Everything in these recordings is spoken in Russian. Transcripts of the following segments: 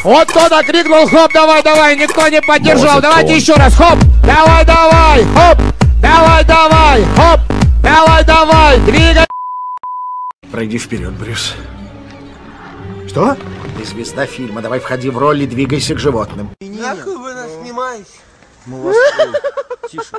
Вот кто-то крикнул, хоп, давай, давай, никто не поддержал. Давайте еще раз, хоп, давай, давай, хоп, давай, давай, хоп, давай, давай, двигай. Пройди вперед, Брюс. Что? Ты звезда фильма, давай входи в роль и двигайся к животным. Нахуй вы нас снимаете? Мы вас... Тише.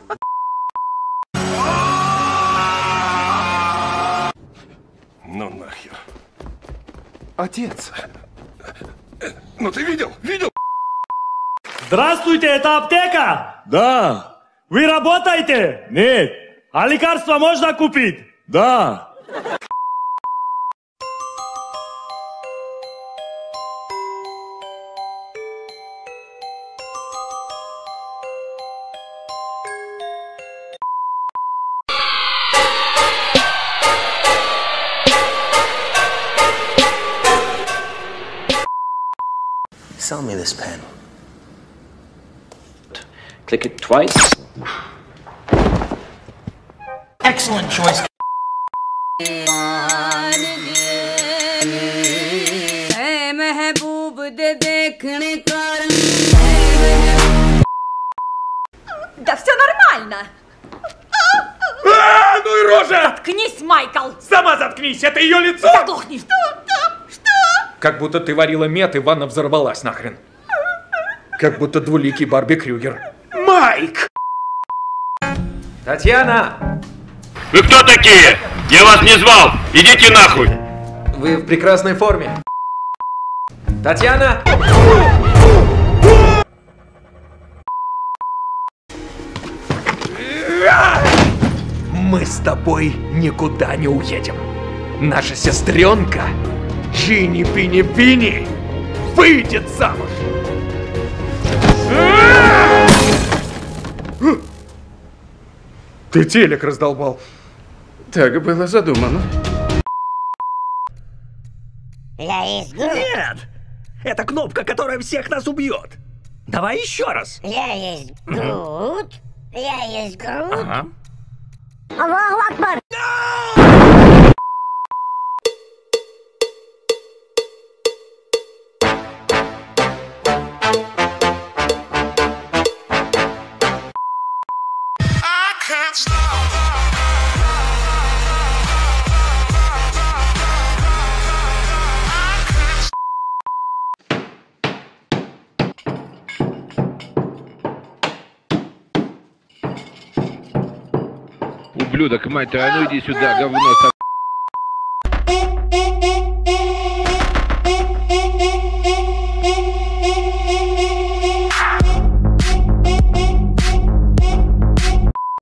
Ну нахер. Отец. Ну ты видел? Видел? Здравствуйте, это аптека? Да. Вы работаете? Нет. А лекарства можно купить? Да. Sell me this pen. Click it twice. Excellent choice. Да все нормально. Ну и рожа! Заткнись, Майкл. Сама заткнись, это ее лицо! Заглохни. Что там? Что? Как будто ты варила мед, и ванна взорвалась нахрен. Как будто двуликий Барби Крюгер. Майк! Татьяна! Вы кто такие? Я вас не звал! Идите нахуй! Вы в прекрасной форме. Татьяна! Мы с тобой никуда не уедем. Наша сестренка Джинни-Пини-Пини выйдет замуж. Ты телек раздолбал. Так было задумано. Я есть Грут. Нет! Это кнопка, которая всех нас убьет. Давай еще раз. Я есть Грут. Я есть Грут. Ага. Аллаху Акбар. Ублюдок, мать твою, а ну иди сюда, говно.